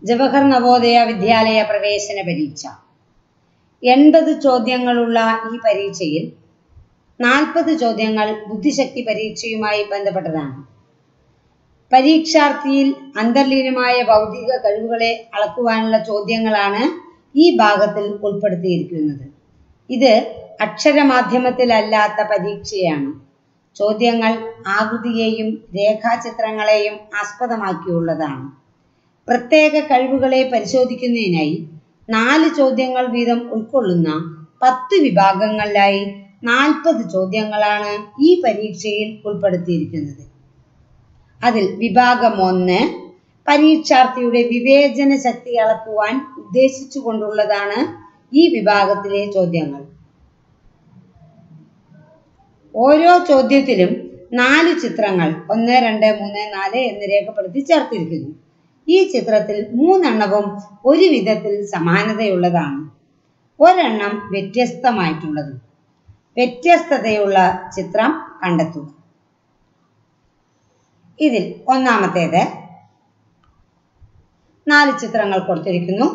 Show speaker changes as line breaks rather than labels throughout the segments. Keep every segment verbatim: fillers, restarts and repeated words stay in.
ജവഹർ നവോദയ വിദ്യാലയ പ്രവേശന പരീക്ഷ. എൺപത് ചോദ്യങ്ങളുള്ള ഈ പരീക്ഷയിൽ നാൽപ്പത് ചോദ്യങ്ങൾ ബുദ്ധിശക്തി പരീക്ഷയുമായി ബന്ധപ്പെട്ടതാണ്. പരീക്ഷാർത്ഥിയിൽ അന്തർലീനമായ ബൗദ്ധിക കഴിവുകളെ അളക്കുവാനുള്ള ചോദ്യങ്ങളാണ് ഈ ഭാഗത്തിൽ ഉൾപ്പെടുത്തിയിരിക്കുന്നത്. ഇത് അക്ഷരമാധ്യമത്തിലല്ലാത്ത പരീക്ഷയാണ്. ചോദ്യങ്ങൾ ആകൃതിയെയും രേഖാചിത്രങ്ങളെയും ആസ്പദമാക്കിയുള്ളതാണ്. പ്രത്യേക കഴിവുകളെ പരിശോധിക്കുന്നതിനായി നാല് ചോദ്യങ്ങൾ വീതം ഉൾക്കൊള്ളുന്ന പത്ത് വിഭാഗങ്ങളിലായി നാൽപ്പത് ചോദ്യങ്ങളാണ് ഈ പരീക്ഷയിൽ ഉൾപ്പെടുത്തിയിരിക്കുന്നത്. അതിൽ വിഭാഗം ഒന്ന് പരീക്ഷാർത്ഥിയുടെ വിവേചന ശക്തി അളക്കുവാൻ ഉദ്ദേശിച്ചുകൊണ്ടുള്ളതാണ്. ഈ വിഭാഗത്തിലെ ചോദ്യങ്ങൾ ഓരോ ചോദ്യത്തിലും നാല് ചിത്രങ്ങൾ ഒന്ന് രണ്ട് മൂന്ന് നാല് എന്ന് രേഖപ്പെടുത്തി ചേർത്തിരിക്കുന്നു. ഈ ചിത്രത്തിൽ മൂന്നെണ്ണവും ഒരു വിധത്തിൽ സമാനതയുള്ളതാണ്, ഒരെണ്ണം വ്യത്യസ്തമായിട്ടുള്ളത്. വ്യത്യസ്തതയുള്ള ചിത്രം കണ്ടെത്തുക. ഇതിൽ ഒന്നാമത്തേത് നാല് ചിത്രങ്ങൾ കൊടുത്തിരിക്കുന്നു.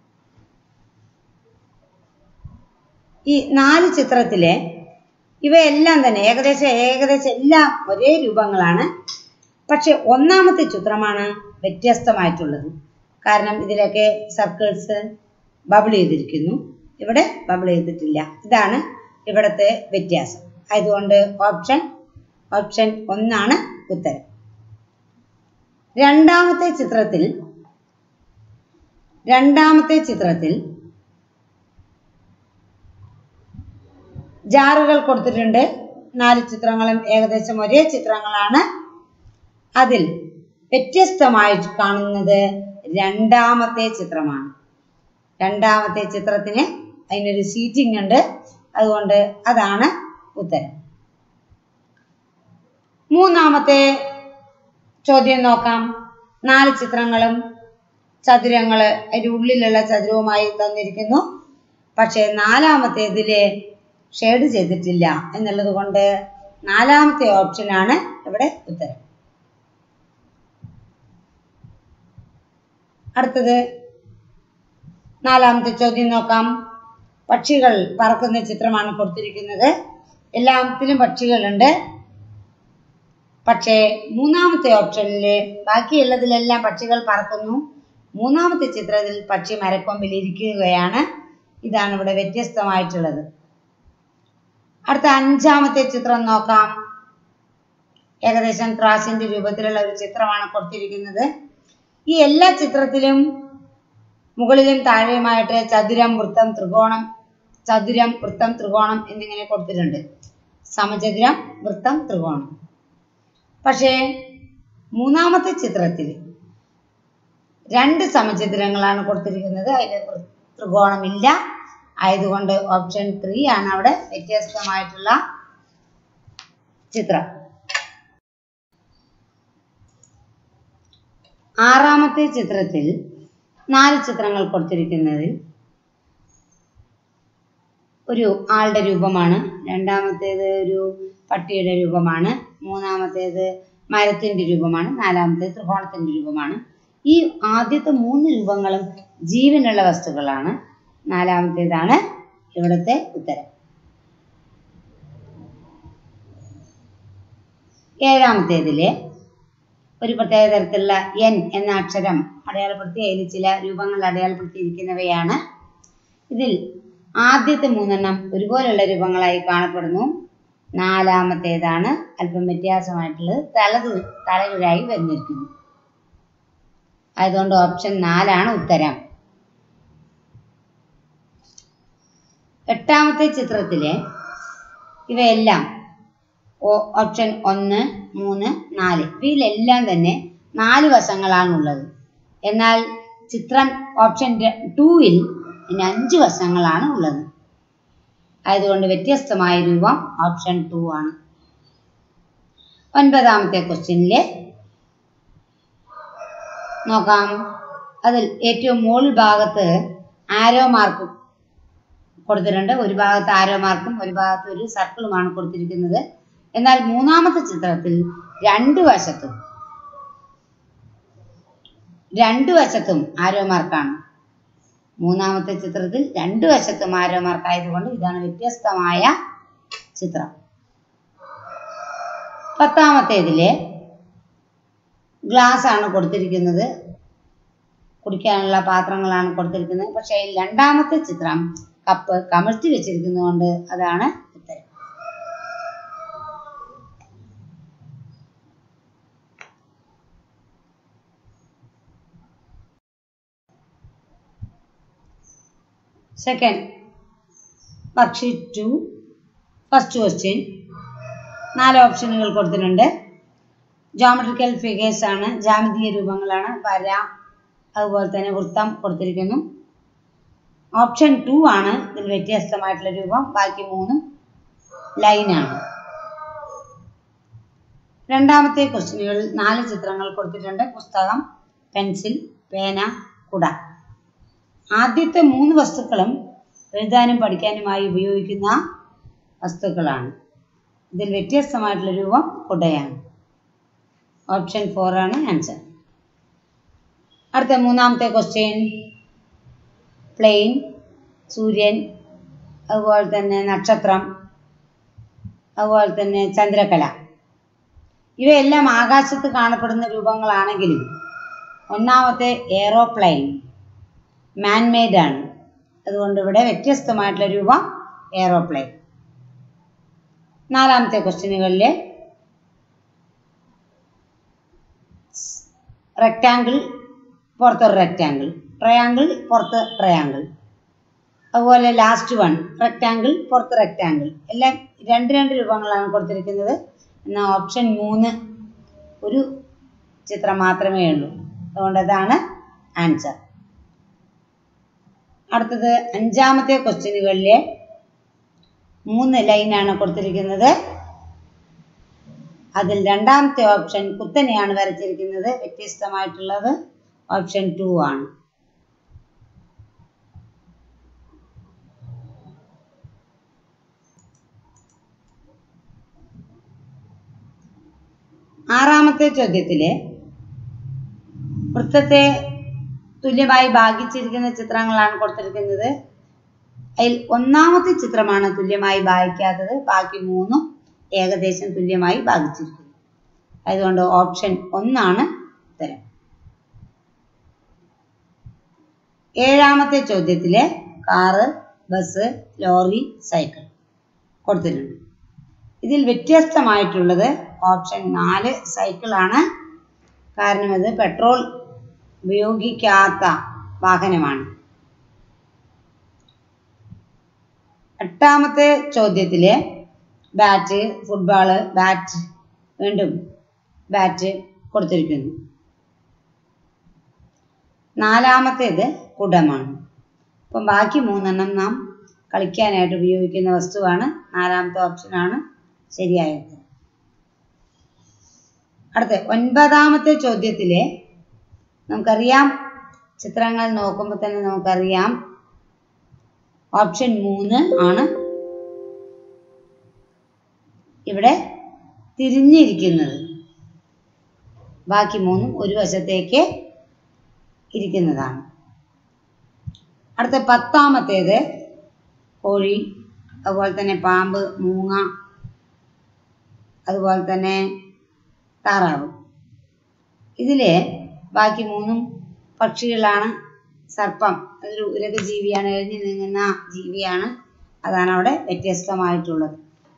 ഈ നാല് ചിത്രത്തിലെ ഇവയെല്ലാം തന്നെ ഏകദേശം ഏകദേശം എല്ലാം ഒരേ രൂപങ്ങളാണ്. പക്ഷെ ഒന്നാമത്തെ ചിത്രമാണ് വ്യത്യസ്തമായിട്ടുള്ളത്. കാരണം ഇതിലൊക്കെ സർക്കിൾസ് ബബിൾ ചെയ്തിരിക്കുന്നു, ഇവിടെ ബബിൾ ചെയ്തിട്ടില്ല. ഇതാണ് ഇവിടുത്തെ വ്യത്യാസം. അതുകൊണ്ട് ഓപ്ഷൻ ഓപ്ഷൻ ഒന്നാണ് ഉത്തരം. രണ്ടാമത്തെ ചിത്രത്തിൽ രണ്ടാമത്തെ ചിത്രത്തിൽ ജാറുകൾ കൊടുത്തിട്ടുണ്ട്. നാല് ചിത്രങ്ങളും ഏകദേശം ഒരേ ചിത്രങ്ങളാണ്. അതിൽ വ്യത്യസ്തമായി കാണുന്നത് രണ്ടാമത്തെ ചിത്രമാണ്. രണ്ടാമത്തെ ചിത്രത്തിന് അതിനൊരു സീറ്റിംഗ് ഉണ്ട്, അതുകൊണ്ട് അതാണ് ഉത്തരം. മൂന്നാമത്തെ ചോദ്യം നോക്കാം. നാല് ചിത്രങ്ങളും ചതുരങ്ങള് അതിൻ്റെ ഉള്ളിലുള്ള ചതുരവുമായി തന്നിരിക്കുന്നു. പക്ഷെ നാലാമത്തേതില് ഷെയ്ഡ് ചെയ്തിട്ടില്ല എന്നുള്ളത് കൊണ്ട് നാലാമത്തെ ഓപ്ഷനാണ് ഇവിടെ ഉത്തരം. അടുത്തത് നാലാമത്തെ ചോദ്യം നോക്കാം. പക്ഷികൾ പറക്കുന്ന ചിത്രമാണ് കൊടുത്തിരിക്കുന്നത്. എല്ലാത്തിലും പക്ഷികളുണ്ട്. പക്ഷേ മൂന്നാമത്തെ ഓപ്ഷനില് ബാക്കിയുള്ളതിലെല്ലാം പക്ഷികൾ പറക്കുന്നു. മൂന്നാമത്തെ ചിത്രത്തിൽ പക്ഷി മരക്കൊമ്പിൽ ഇരിക്കുകയാണ്. ഇതാണ് ഇവിടെ വ്യത്യസ്തമായിട്ടുള്ളത്. അടുത്ത അഞ്ചാമത്തെ ചിത്രം നോക്കാം. ഏകദേശം ത്രാസിന്റെ രൂപത്തിലുള്ള ഒരു ചിത്രമാണ് കൊടുത്തിരിക്കുന്നത്. ഈ എല്ലാ ചിത്രത്തിലും മുകളിലും താഴെയുമായിട്ട് ചതുരം, വൃത്തം, ത്രികോണം, ചതുരം, വൃത്തം, ത്രികോണം എന്നിങ്ങനെ കൊടുത്തിട്ടുണ്ട്. സമചതുരം, വൃത്തം, ത്രികോണം. പക്ഷേ മൂന്നാമത്തെ ചിത്രത്തിൽ രണ്ട് സമചതുരങ്ങളാണ് കൊടുത്തിരിക്കുന്നത്. അതിൽ ത്രികോണമില്ല. ആയതുകൊണ്ട് ഓപ്ഷൻ ത്രീ ആണ് അവിടെ വ്യത്യസ്തമായിട്ടുള്ള ചിത്രം. ആറാമത്തെ ചിത്രത്തിൽ നാല് ചിത്രങ്ങൾ കൊടുത്തിരിക്കുന്നതിൽ ഒരു ആളുടെ രൂപമാണ്, രണ്ടാമത്തേത് ഒരു പട്ടിയുടെ രൂപമാണ്, മൂന്നാമത്തേത് മരത്തിന്റെ രൂപമാണ്, നാലാമത്തേത് ത്രികോണത്തിന്റെ രൂപമാണ്. ഈ ആദ്യത്തെ മൂന്ന് രൂപങ്ങളും ജീവനുള്ള വസ്തുക്കളാണ്. നാലാമത്തേതാണ് ഇവിടുത്തെ ഉത്തരം. ഏഴാമത്തേതിലെ ഒരു പ്രത്യേക തരത്തിലുള്ള എൻ എന്ന അക്ഷരം അടയാളപ്പെടുത്തി അതിൽ ചില രൂപങ്ങൾ അടയാളപ്പെടുത്തിയിരിക്കുന്നവയാണ്. ഇതിൽ ആദ്യത്തെ മൂന്നെണ്ണം ഒരുപോലുള്ള രൂപങ്ങളായി കാണപ്പെടുന്നു. നാലാമത്തേതാണ് അല്പം വ്യത്യാസമായിട്ടുള്ളത്, തലതു തലകീഴായി വരുന്നിരിക്കുന്നു. അതുകൊണ്ട് ഓപ്ഷൻ നാലാണ് ഉത്തരം. എട്ടാമത്തെ ചിത്രത്തിലെ ഇവയെല്ലാം ഓപ്ഷൻ ഒന്ന്, മൂന്ന്, നാല് ഇവയിലെല്ലാം തന്നെ നാല് വശങ്ങളാണുള്ളത്. എന്നാൽ ചിത്രം ഓപ്ഷൻ ടൂവിൽ പിന്നെ അഞ്ച് വശങ്ങളാണ് ഉള്ളത്. ആയതുകൊണ്ട് വ്യത്യസ്തമായ രൂപം ഓപ്ഷൻ ടു ആണ്. ഒൻപതാമത്തെ ക്വസ്റ്റ്യനിലെ നോക്കാം. അതിൽ ഏറ്റവും മുകൾ ഭാഗത്ത് ആരോ മാർക്ക് കൊടുത്തിട്ടുണ്ട്. ഒരു ഭാഗത്ത് ആരോ മാർക്കും ഒരു ഭാഗത്ത് ഒരു സർക്കിളുമാണ് കൊടുത്തിരിക്കുന്നത്. എന്നാൽ മൂന്നാമത്തെ ചിത്രത്തിൽ രണ്ട് വശത്തും രണ്ടു വശത്തും ആരോ മാർക്കാണ്. മൂന്നാമത്തെ ചിത്രത്തിൽ രണ്ടു വശത്തും ആരോ മാർക്ക് ആയതുകൊണ്ട് ഇതാണ് വ്യത്യസ്തമായ ചിത്രം. പത്താമത്തേതില് ഗ്ലാസ് ആണ് കൊടുത്തിരിക്കുന്നത്, കുടിക്കാനുള്ള പാത്രങ്ങളാണ് കൊടുത്തിരിക്കുന്നത്. പക്ഷേ രണ്ടാമത്തെ ചിത്രം കപ്പ് കമഴ്ത്തി വെച്ചിരിക്കുന്നതുകൊണ്ട് അതാണ് ഉത്തരം. Second worksheet two, first question. നാല് ഓപ്ഷനുകൾ കൊടുത്തിട്ടുണ്ട്. ജോമെട്രിക്കൽ ഫിഗേഴ്സ് ആണ്, ജാമിതീയ രൂപങ്ങളാണ്. വര, അതുപോലെ തന്നെ വൃത്തം കൊടുത്തിരിക്കുന്നു. ഓപ്ഷൻ ടു ആണ് ഇതിൽ വ്യത്യസ്തമായിട്ടുള്ള രൂപം. ബാക്കി മൂന്നും ലൈനാണ്. രണ്ടാമത്തെ ക്വസ്റ്റ്യനുകളിൽ നാല് ചിത്രങ്ങൾ കൊടുത്തിട്ടുണ്ട്. പുസ്തകം, പെൻസിൽ, പേന, കുട. ആദ്യത്തെ മൂന്ന് വസ്തുക്കളും എഴുതാനും പഠിക്കാനുമായി ഉപയോഗിക്കുന്ന വസ്തുക്കളാണ്. ഇതിൽ വ്യത്യസ്തമായിട്ടുള്ള രൂപം കുടയാണ്. ഓപ്ഷൻ ഫോർ ആണ് ആൻസർ. അടുത്ത മൂന്നാമത്തെ ക്വസ്റ്റ്യൻ. പ്ലെയിൻ, സൂര്യൻ, അതുപോലെ തന്നെ നക്ഷത്രം, അതുപോലെ തന്നെ ചന്ദ്രകല. ഇവയെല്ലാം ആകാശത്ത് കാണപ്പെടുന്ന രൂപങ്ങളാണെങ്കിലും ഒന്നാമത്തെ എയറോപ്ലെയിൻ മാൻമെയ്ഡ് ആണ്. അതുകൊണ്ട് ഇവിടെ വ്യത്യസ്തമായിട്ടുള്ള രൂപം എയറോപ്ലെയിൻ. നാലാമത്തെ ക്വസ്റ്റ്യനുകളിലെ റെക്റ്റാങ്കിൾ, പുറത്തൊരു റെക്റ്റാങ്കിൾ, ട്രയാങ്കിൾ, പുറത്ത് ട്രയാങ്കിൾ. അതുപോലെ ലാസ്റ്റ് വൺ റെക്റ്റാങ്കിൾ, പുറത്ത് റെക്റ്റാങ്കിൾ. എല്ലാം രണ്ട് രണ്ട് രൂപങ്ങളാണ് കൊടുത്തിരിക്കുന്നത്. എന്നാൽ ഓപ്ഷൻ മൂന്ന് ഒരു ചിത്രം മാത്രമേ ഉള്ളൂ. അതുകൊണ്ട് അതാണ് ആൻസർ. അടുത്തത് അഞ്ചാമത്തെ ക്വസ്റ്റ്യനുകളിലെ മൂന്ന് ലൈനാണ് കൊടുത്തിരിക്കുന്നത്. അതിൽ രണ്ടാമത്തെ ഓപ്ഷൻ കുത്തനെയാണ് വരച്ചിരിക്കുന്നത്. വ്യത്യസ്തമായിട്ടുള്ളത് ഓപ്ഷൻ ടു ആണ്. ആറാമത്തെ ചോദ്യത്തില് വൃത്തത്തെ തുല്യമായി ഭാഗിച്ചിരിക്കുന്ന ചിത്രങ്ങളാണ് കൊടുത്തിരിക്കുന്നത്. അതിൽ ഒന്നാമത്തെ ചിത്രമാണ് തുല്യമായി ഭാഗിക്കാത്തത്. ബാക്കി മൂന്നും ഏകദേശം തുല്യമായി ഭാഗിച്ചിരിക്കുന്നു. അതുകൊണ്ട് ഓപ്ഷൻ ഒന്നാണ് ഉത്തരം. ഏഴാമത്തെ ചോദ്യത്തിലെ കാറ്, ബസ്, ലോറി, സൈക്കിൾ കൊടുത്തിട്ടുണ്ട്. ഇതിൽ വ്യത്യസ്തമായിട്ടുള്ളത് ഓപ്ഷൻ നാല് സൈക്കിളാണ്. കാരണം അത് പെട്രോൾ ഉപയോഗിക്കാത്ത വാഹനമാണ്. എട്ടാമത്തെ ചോദ്യത്തിലെ ബാറ്റ്, ഫുട്ബോള്, ബാറ്റ്, വീണ്ടും ബാറ്റ് കൊടുത്തിരിക്കുന്നു. നാലാമത്തേത് കുടമാണ്. അപ്പം ബാക്കി മൂന്നെണ്ണം നാം കളിക്കാനായിട്ട് ഉപയോഗിക്കുന്ന വസ്തുവാണ്. നാലാമത്തെ ഓപ്ഷനാണ് ശരിയായത്. അടുത്ത ഒൻപതാമത്തെ ചോദ്യത്തിലെ നമുക്കറിയാം, ചിത്രങ്ങൾ നോക്കുമ്പോൾ തന്നെ നമുക്കറിയാം ഓപ്ഷൻ മൂന്ന് ആണ് ഇവിടെ തിരിഞ്ഞിരിക്കുന്നത്. ബാക്കി മൂന്നും ഒരു വശത്തേക്ക് ഇരിക്കുന്നതാണ്. അടുത്ത പത്താമത്തേത് കോഴി, അതുപോലെ തന്നെ പാമ്പ്, മൂങ്ങ, അതുപോലെ തന്നെ താറാവ്. ഇതിലെ ബാക്കി മൂന്നും പക്ഷികളാണ്. സർപ്പം അതൊരു ഉരക ജീവിയാണ്, എഴുതി നീങ്ങുന്ന ജീവിയാണ്. അതാണ് അവിടെ വ്യത്യസ്തമായിട്ടുള്ളത്.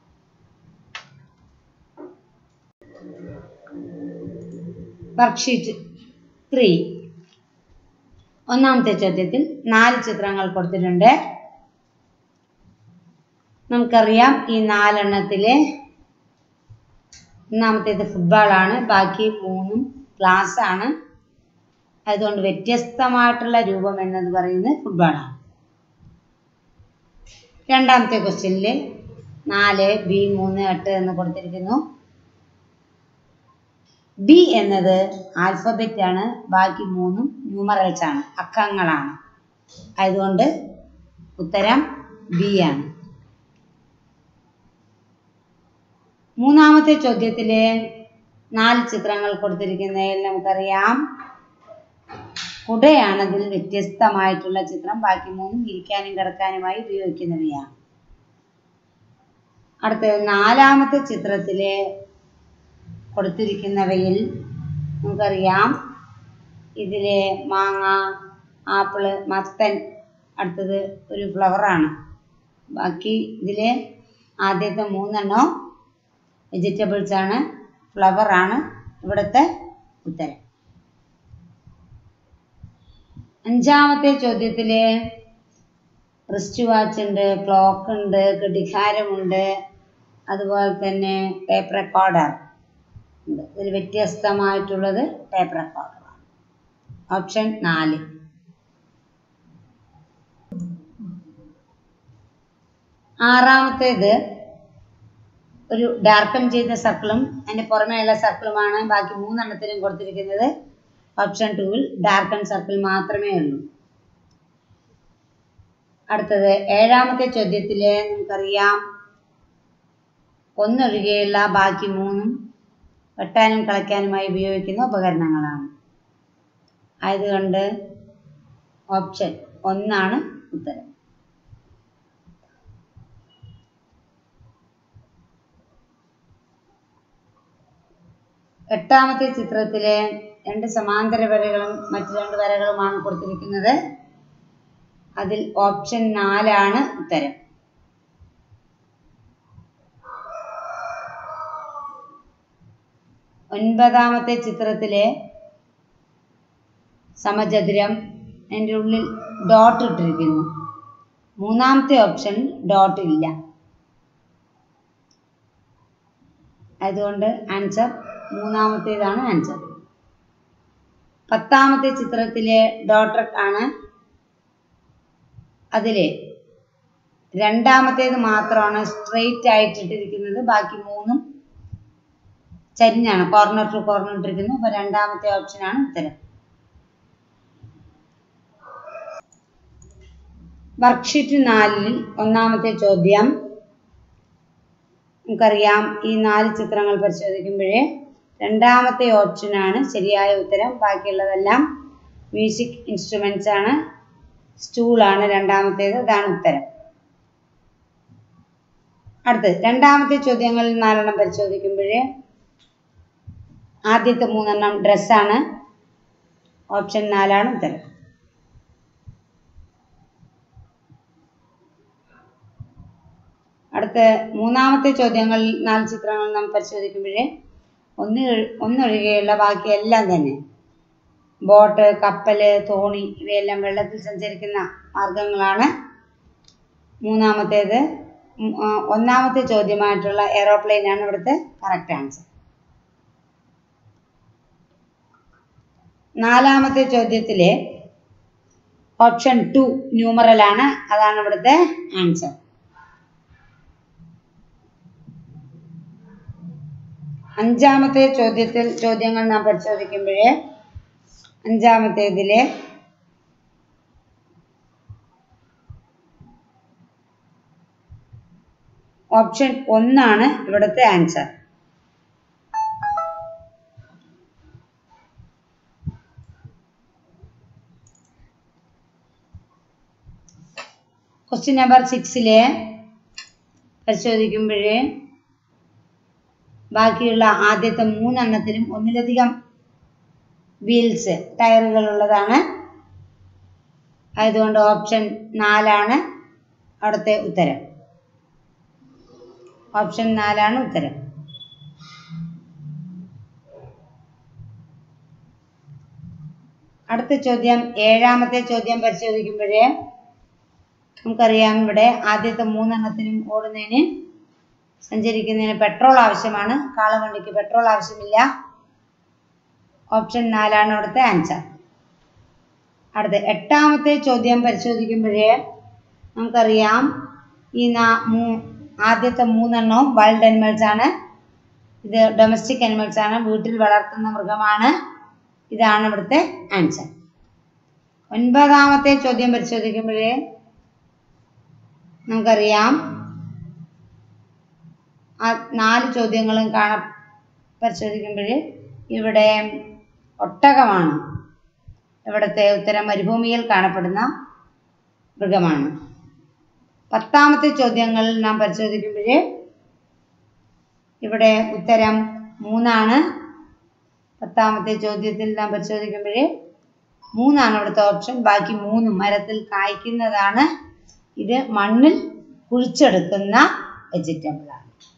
Worksheet three. ഒന്നാമത്തെ ചോദ്യത്തിൽ നാല് ചിത്രങ്ങൾ കൊടുത്തിട്ടുണ്ട്. നമുക്കറിയാം ഈ നാലെണ്ണത്തിലെ ഒന്നാമത്തേത് ഫുട്ബോളാണ്. ബാക്കി മൂന്നും ഗ്ലാസ് ആണ്. അതുകൊണ്ട് വ്യത്യസ്തമായിട്ടുള്ള രൂപം എന്നത് പറയുന്നത് ഫുട്ബോളാണ്. രണ്ടാമത്തെ ക്വസ്റ്റ്യനിൽ നാല്, ബി മൂന്ന്, എട്ട് എന്ന് കൊടുത്തിരിക്കുന്നു. ബി എന്നത് ആൽഫബറ്റ് ആണ്. ബാക്കി മൂന്നും ന്യൂമറൽസ് ആണ്, അക്കങ്ങളാണ്. അതുകൊണ്ട് ഉത്തരം ബി ആണ്. മൂന്നാമത്തെ ചോദ്യത്തില് നാല് ചിത്രങ്ങൾ കൊടുത്തിരിക്കുന്നതിൽ നമുക്കറിയാം കുടയാണ് അതിൽ വ്യത്യസ്തമായിട്ടുള്ള ചിത്രം. ബാക്കി മൂന്നും ഇരിക്കാനും കിടക്കാനുമായി ഉപയോഗിക്കുന്നവയാണ്. അടുത്തത് നാലാമത്തെ ചിത്രത്തിലെ കൊടുത്തിരിക്കുന്നവയിൽ നമുക്കറിയാം ഇതിലെ മാങ്ങ, ആപ്പിള്, മത്തൻ, അടുത്തത് ഒരു ഫ്ലവറാണ്. ബാക്കി ഇതിലെ ആദ്യത്തെ മൂന്നെണ്ണം വെജിറ്റബിൾസ് ആണ്, ഫ്ലവറാണ് ഇവിടുത്തെ ഉത്തരം. അഞ്ചാമത്തെ ചോദ്യത്തില് റിസ്റ്റ് വാച്ച് ഉണ്ട്, ക്ലോക്ക് ഉണ്ട്, ഘടികാരമുണ്ട്, അതുപോലെ തന്നെ ടേപ്പ് റെക്കോർഡർ ഉണ്ട്. ഇതിൽ വ്യത്യസ്തമായിട്ടുള്ളത് ടേപ്പ് റെക്കോർഡറാണ്. ഓപ്ഷൻ നാല്. ആറാമത്തേത് ഒരു ഡാർക്കൺ ചെയ്ത സർക്കിളും അതിന്റെ പുറമേയുള്ള സർക്കിളുമാണ് ബാക്കി മൂന്നെണ്ണത്തിനും കൊടുത്തിരിക്കുന്നത്. ഓപ്ഷൻ ടൂവിൽ ഡാർക്കൺ സർക്കിൾ മാത്രമേ ഉള്ളൂ. അടുത്തത് ഏഴാമത്തെ ചോദ്യത്തില് നമുക്കറിയാം ഒന്നൊഴികെയുള്ള ബാക്കി മൂന്നും വെട്ടാനും കളയ്ക്കാനുമായി ഉപയോഗിക്കുന്ന ഉപകരണങ്ങളാണ്. ആയതുകൊണ്ട് ഓപ്ഷൻ ഒന്നാണ് ഉത്തരം. എട്ടാമത്തെ ചിത്രത്തിലെ രണ്ട് സമാന്തര വരകളും മറ്റു രണ്ട് വരകളുമാണ് കൊടുത്തിരിക്കുന്നത്. അതിൽ ഓപ്ഷൻ നാലാണ് ഉത്തരം. ഒൻപതാമത്തെ ചിത്രത്തിലെ സമചതുരം, അതിൻ്റെ ഉള്ളിൽ ഡോട്ട് ഇട്ടിരിക്കുന്നു. മൂന്നാമത്തെ ഓപ്ഷൻ ഡോട്ട് ഇല്ല. അതുകൊണ്ട് ആൻസർ മൂന്നാമത്തേതാണ് ആൻസർ. പത്താമത്തെ ചിത്രത്തിലെ ഡോട്ടർ ആണ്. അതില് രണ്ടാമത്തേത് മാത്രമാണ് സ്ട്രെയിറ്റ് ആയിട്ടിട്ടിരിക്കുന്നത്. ബാക്കി മൂന്നും ചരിഞ്ഞാണ്, കോർണർ ടു കോർണർ ഇട്ടിരിക്കുന്നത്. അപ്പൊ രണ്ടാമത്തെ ഓപ്ഷനാണ് ഉത്തരം. വർക്ക്ഷീറ്റ് നാലിൽ ഒന്നാമത്തെ ചോദ്യം നമുക്കറിയാം. ഈ നാല് ചിത്രങ്ങൾ പരിശോധിക്കുമ്പോഴേ രണ്ടാമത്തെ ഓപ്ഷനാണ് ശരിയായ ഉത്തരം. ബാക്കിയുള്ളതെല്ലാം മ്യൂസിക് ഇൻസ്ട്രുമെന്റ്സ് ആണ്. സ്റ്റൂളാണ് രണ്ടാമത്തേത്, അതാണ് ഉത്തരം. അടുത്തത് രണ്ടാമത്തെ ചോദ്യങ്ങളിൽ നാലെണ്ണം പരിശോധിക്കുമ്പോഴേ ആദ്യത്തെ മൂന്നെണ്ണം ഡ്രസ്സാണ്. ഓപ്ഷൻ നാലാണ് ഉത്തരം. അടുത്ത മൂന്നാമത്തെ ചോദ്യങ്ങളിൽ നാല് ചിത്രങ്ങൾ നാം പരിശോധിക്കുമ്പോഴേ ഒന്ന് ഒന്നൊഴികെയുള്ള ബാക്കി എല്ലാം തന്നെ ബോട്ട്, കപ്പല്, തോണി ഇവയെല്ലാം വെള്ളത്തിൽ സഞ്ചരിക്കുന്ന മാർഗങ്ങളാണ്. മൂന്നാമത്തേത് ഒന്നാമത്തെ ചോദ്യമായിട്ടുള്ള എയ്റോപ്ലെയിൻ ആണ് ഇവിടുത്തെ കറക്റ്റ് ആൻസർ. നാലാമത്തെ ചോദ്യത്തിലെ ഓപ്ഷൻ ടു ന്യൂമറൽ ആണ്, അതാണ് ഇവിടുത്തെ ആൻസർ. അഞ്ചാമത്തെ ചോദ്യത്തിൽ ചോദ്യങ്ങൾ നാം പരിശോധിക്കുമ്പോഴേ അഞ്ചാമത്തേതിലെ ഓപ്ഷൻ ഒന്നാണ് ഇവിടുത്തെ ആൻസർ. ക്വസ്റ്റ്യൻ നമ്പർ സിക്സിലെ പരിശോധിക്കുമ്പോഴേ ബാക്കിയുള്ള ആദ്യത്തെ മൂന്നെണ്ണത്തിലും ഒന്നിലധികം വീൽസ്, ടയറുകൾ ഉള്ളതാണ്. ആയതുകൊണ്ട് ഓപ്ഷൻ നാലാണ് അവിടുത്തെ ഉത്തരം. ഓപ്ഷൻ നാലാണ് ഉത്തരം. അടുത്ത ചോദ്യം ഏഴാമത്തെ ചോദ്യം പരിശോധിക്കുമ്പോഴേ നമുക്കറിയാം ഇവിടെ ആദ്യത്തെ മൂന്നെണ്ണത്തിനും ഓടുന്നതിന് സഞ്ചരിക്കുന്നതിന് പെട്രോൾ ആവശ്യമാണ്. കാളവണ്ടിക്ക് പെട്രോൾ ആവശ്യമില്ല. ഓപ്ഷൻ നാലാണ് അവിടുത്തെ ആൻസർ. അടുത്ത എട്ടാമത്തെ ചോദ്യം പരിശോധിക്കുമ്പോഴേ നമുക്കറിയാം ഈ ആദ്യത്തെ മൂന്നെണ്ണവും വൈൽഡ് അനിമൽസ് ആണ്. ഇത് ഡൊമസ്റ്റിക് അനിമൽസ് ആണ്, വീട്ടിൽ വളർത്തുന്ന മൃഗമാണ്. ഇതാണ് ഇവിടുത്തെ ആൻസർ. ഒൻപതാമത്തെ ചോദ്യം പരിശോധിക്കുമ്പോഴേ നമുക്കറിയാം ആ നാല് ചോദ്യങ്ങളും കാണാൻ പരിശോധിക്കുമ്പോൾ ഇവിടെ ഒട്ടകമാണ്. ഇവിടുത്തെ ഉത്തരം മരുഭൂമിയിൽ കാണപ്പെടുന്ന മൃഗമാണ്. പത്താമത്തെ ചോദ്യങ്ങൾ നാം പരിശോധിക്കുമ്പോൾ ഇവിടെ ഉത്തരം മൂന്നാണ്. പത്താമത്തെ ചോദ്യത്തിൽ നാം പരിശോധിക്കുമ്പോൾ മൂന്നാണ് ഇവിടുത്തെ ഓപ്ഷൻ. ബാക്കി മൂന്ന് മരത്തിൽ കായ്ക്കുന്നതാണ്. ഇത് മണ്ണിൽ കുഴിച്ചെടുക്കുന്ന വെജിറ്റബിൾ ആണ്.